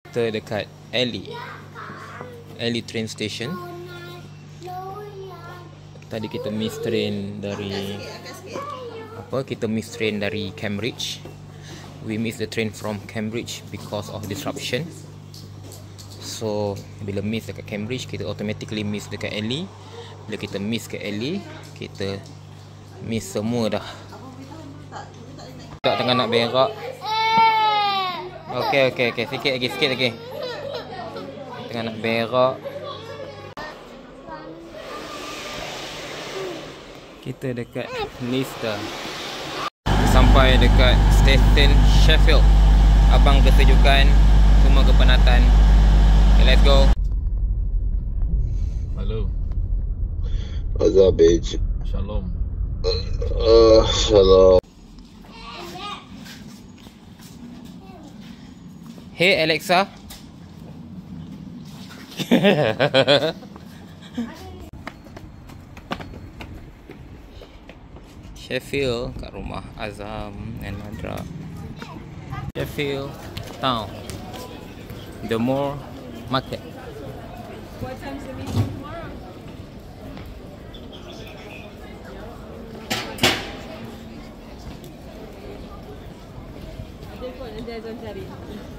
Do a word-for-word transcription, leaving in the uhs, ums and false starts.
Kita dekat Alley Alley train station. Tadi kita miss train dari apa? Kita miss train dari Cambridge. We miss the train from Cambridge because of disruption. So bila miss dekat Cambridge, kita automatically miss dekat Alley. Bila kita miss ke Alley, kita miss semua dah. Tak tengah nak berak. Okey okey okey, sikit lagi, sikit lagi. Tengah nak berak. Kita dekat Leicester. Sampai dekat stesen Sheffield. Abang kesejukan, semua kepenatan. Okay, let's go. Hello. What's up, bitch? Shalom. Uh, hello. Hey Alexa. Sheffield kat rumah Azam and Madra. Sheffield town. The Moor Market. What time's the meeting tomorrow? Ada pun, nanti Azam cari.